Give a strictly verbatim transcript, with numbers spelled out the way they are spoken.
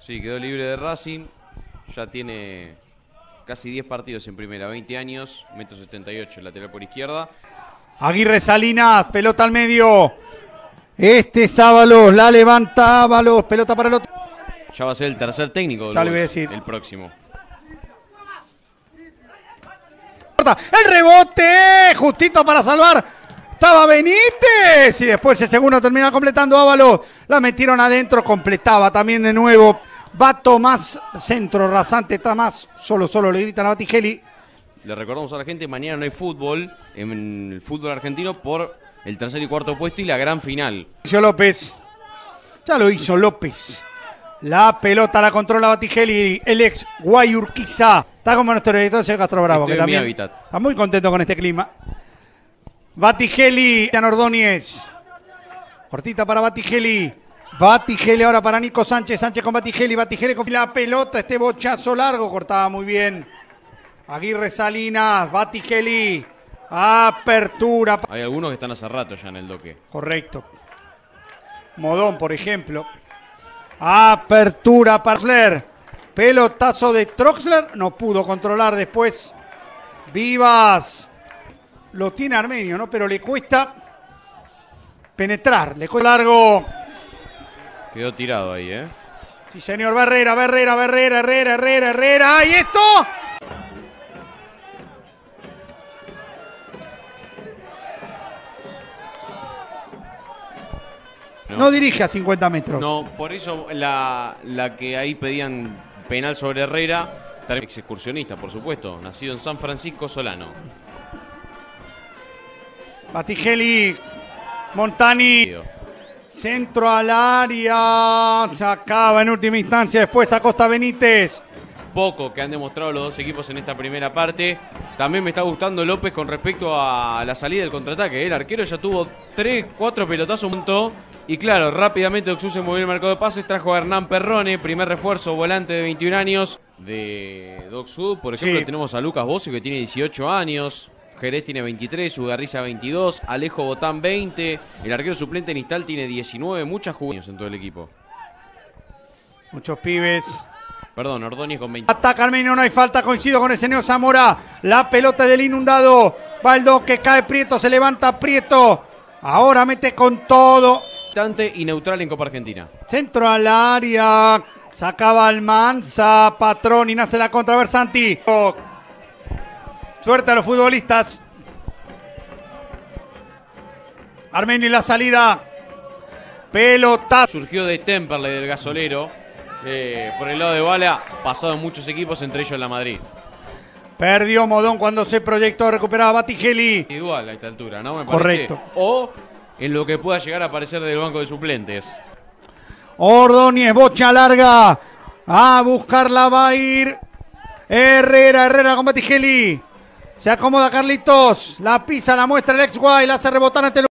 Sí, quedó libre de Racing. Ya tiene casi diez partidos en primera, veinte años, metro setenta y ocho, lateral por izquierda. Aguirre Salinas, pelota al medio. Este es Ábalos, la levanta Ábalos, pelota para el otro. Ya va a ser el tercer técnico. Ya le voy a decir. El próximo. El rebote, justito para salvar. Estaba Benítez y después el segundo termina completando Ábalos. La metieron adentro, completaba también de nuevo. Va Tomás, centro rasante, está más. Solo, solo le gritan a Batigeli. Le recordamos a la gente, mañana no hay fútbol en el fútbol argentino por el tercer y cuarto puesto y la gran final. López, ya lo hizo López. La pelota la controla Batigeli, el ex Guayurquiza. Está como nuestro editor, señor Castro Bravo, Estoy que en mi también hábitat. está muy contento con este clima. Batigeli, Ordóñez. Cortita para Batigeli. Batigeli ahora para Nico Sánchez. Sánchez con Batigeli. Batigeli con la pelota. Este bochazo largo. Cortaba muy bien. Aguirre Salinas. Batigeli. Apertura. Hay algunos que están hace rato ya en el doque. Correcto. Modón, por ejemplo. Apertura para Troxler. Pelotazo de Troxler. No pudo controlar después. Vivas. Lo tiene Armenio, ¿no? Pero le cuesta penetrar. Le cuesta largo. Quedó tirado ahí, ¿eh? Sí, señor. Herrera, Herrera, Herrera, Herrera, Herrera, Herrera. ¿Y esto? No, no dirige a cincuenta metros. No, por eso la, la que ahí pedían penal sobre Herrera, ex excursionista, por supuesto, nacido en San Francisco Solano. Batigeli, Montani, centro al área, se acaba en última instancia, después Acosta Benítez. Poco que han demostrado los dos equipos en esta primera parte. También me está gustando López con respecto a la salida del contraataque. El arquero ya tuvo tres, cuatro pelotazos juntos. Y claro, rápidamente Oxú se movió el mercado de pases, trajo a Hernán Perrone, primer refuerzo, volante de veintiún años de Oxú. Por ejemplo, sí. Tenemos a Lucas Bocio que tiene dieciocho años. Jerez tiene veintitrés, Ugarriza veintidós, Alejo Botán veinte, el arquero suplente Nistal tiene diecinueve, muchas juveniles en todo el equipo. Muchos pibes. Perdón, Ordóñez con veinte. Ataca Armenio, no hay falta, coincido con el señor Zamora. La pelota del inundado. Baldo que cae Prieto, se levanta Prieto. Ahora mete con todo. Y neutral en Copa Argentina. Centro al área. Sacaba Almanza, Patrón y nace la contra Bersanti. Suerte a los futbolistas. Armenio y la salida. Pelota. Surgió de Temperley, del gasolero. Eh, por el lado de Bala, pasado en muchos equipos, entre ellos la Madrid. Perdió Modón cuando se proyectó, recuperaba Batigeli. Igual a esta altura, ¿no? Me parece. Correcto. O en lo que pueda llegar a aparecer del banco de suplentes. Ordóñez, bocha larga. A buscarla va a ir Herrera, Herrera con Batigeli. Se acomoda Carlitos, la pisa, la muestra el ex Guay, la hace rebotar ante el